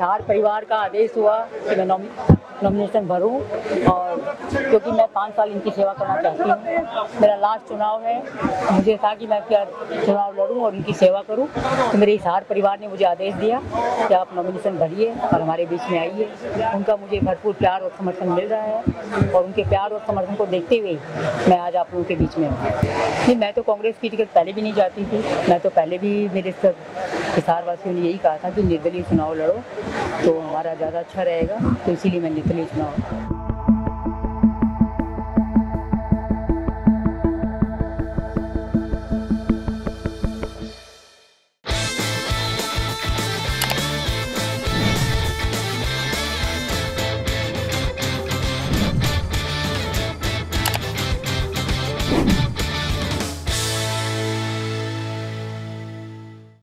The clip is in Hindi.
हिसार परिवार का आदेश हुआ कि मैं नॉमिनेशन भरूं, और क्योंकि मैं 5 साल इनकी सेवा करना चाहती हूं। मेरा लास्ट चुनाव है, मुझे था कि मैं क्या चुनाव लड़ूं और इनकी सेवा करूं, तो मेरे हिसार परिवार ने मुझे आदेश दिया कि आप नॉमिनेशन भरिए और हमारे बीच में आइए। उनका मुझे भरपूर प्यार और समर्थन मिल रहा है, और उनके प्यार और समर्थन को देखते हुए मैं आज आप लोगों के बीच में हूँ। नहीं, मैं तो कांग्रेस की टिकट पहले भी नहीं चाहती थी। मैं तो पहले भी मेरे सब हिसार वासियों ने यही कहा था कि निर्दलीय चुनाव लड़ो तो हमारा ज़्यादा अच्छा रहेगा, तो इसीलिए मैं निर्दलीय चुनाव